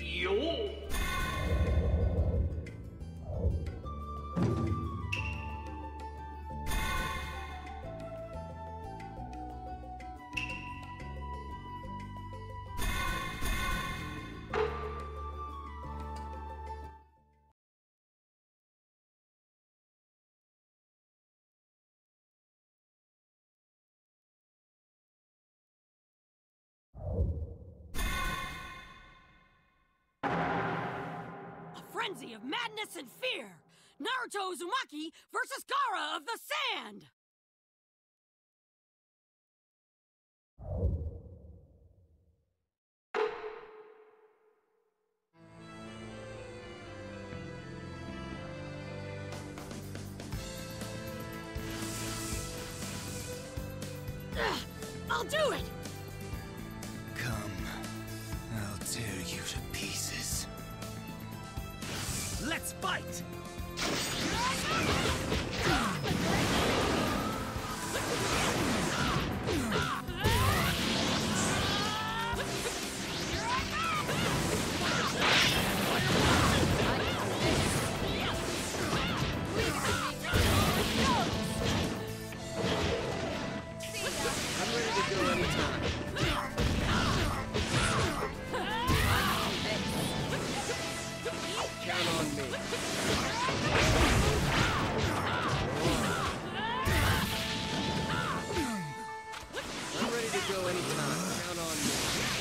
Yo! Frenzy of madness and fear! Naruto Uzumaki versus Gaara of the Sand! I'll do it! Come, I'll tear you to pieces. Let's fight! I'm ready to go anytime. Count on me. I'm ready to go anytime. Count on me.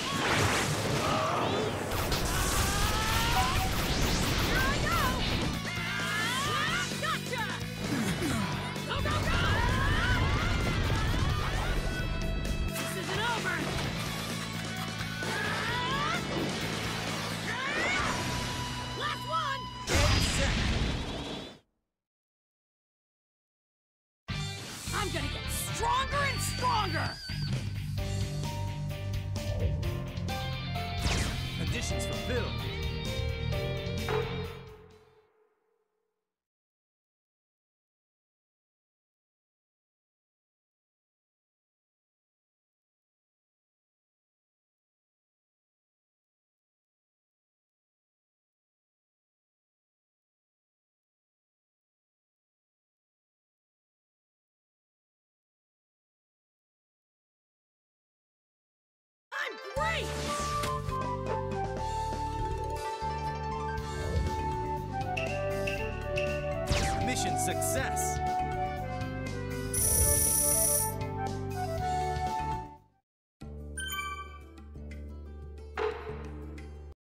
Here I go! Gotcha! Go, go, go! This isn't over! Last one! I'm gonna get stronger and stronger! Conditions fulfilled. I'm great! Mission success!